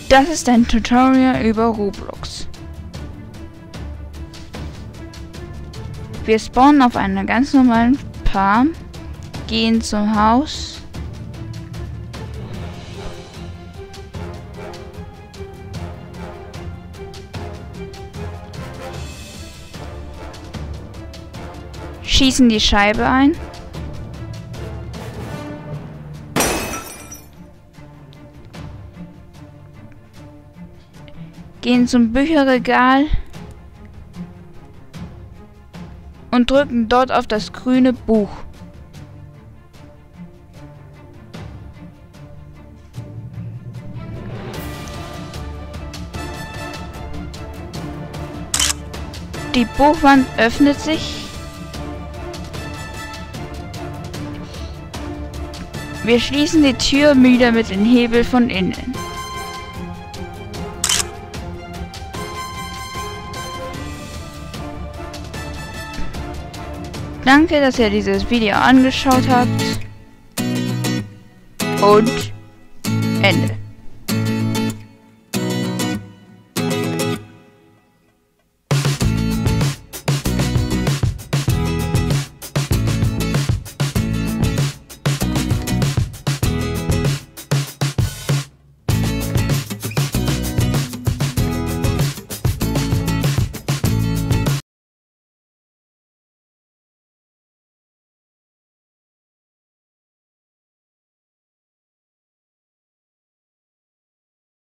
Das ist ein Tutorial über Roblox. Wir spawnen auf einer ganz normalen Farm, gehen zum Haus, schießen die Scheibe ein, gehen zum Bücherregal und drücken dort auf das grüne Buch. Die Buchwand öffnet sich. Wir schließen die Tür wieder mit dem Hebel von innen. Danke, dass ihr dieses Video angeschaut habt. Und Ende.